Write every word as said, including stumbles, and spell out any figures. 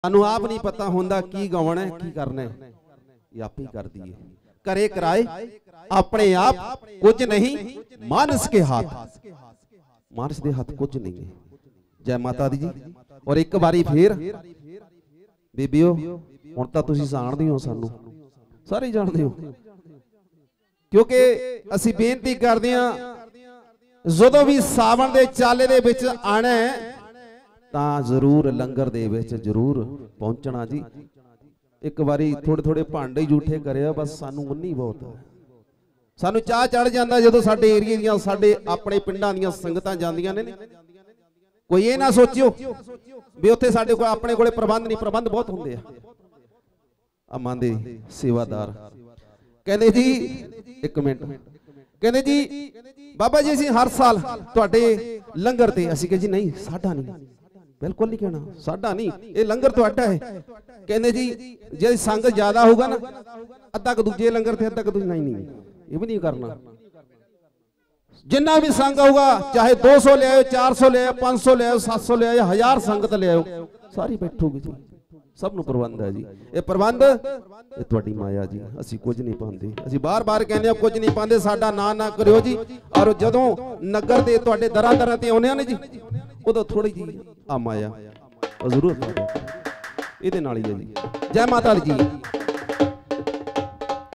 सानू आप नहीं पता होंदा की गावना है की करना है, ये आप ही कर दिए करे कराए अपने आप कुछ नहीं मानस के हाथ, मानस के हाथ कुछ नहीं है। जय माता दी जी। और एक बारी फिर बीबियो हुण तां तुसीं जाणदे हो, सानू सारे जानते हो, क्योंकि असीं बेनती करदे हां जदों भी सावन दे चाले दे विच आना है तां जरूर लंगर दे विच जरूर पहुंचना जी। एक बारी थोड़े थोड़े भांडे जूठे करिया बस, सानू उन्नी बहुत है। सानू चाह चढ़ जांदा जदों साडे एरिया दीयां साडे अपने पिंडां दीयां संगतां जांदियां ने। कोई ये ना सोचियो भी उत्थे साडे कोल अपने कोले प्रबंध नहीं, प्रबंध बहुत हुंदे आ। अमां दे सेवादार कहंदे जी एक मिनट, कहंदे जी बाबा जी असीं हर साल तुहाडे लंगर ते, असीं कहे जी नहीं साडा नहीं, बिल्कुल नहीं कहना साडा नहीं, ये लंगर तुहाडा है। कहंदे जी जे संग ज्यादा होगा ना अद्धा क दूजे लंगर ते अद्धा क दूजे नहीं, नहीं ये भी नहीं करना। जिन्ना भी संग होगा चाहे दो सौ ले आओ, चार सौ ले आओ, पांच सौ ले आओ, सात सौ ले आओ, हजार संगत ले आओ, सारी बैठोगी जी, सब नूं प्रबंध है जी। ये प्रबंध ये तुहाडी माया जी, असीं कुछ नहीं पांदे, असीं बार बार कहने आ कुछ नहीं पांदे, साडा ना ना करियो जी। और जदों नगर दे तुहाडे दरां दरां ते आउंदे ने जी उदों थोड़ी जी आ माया जरूर इहदे नाल ही है जी। जय माता दी जी।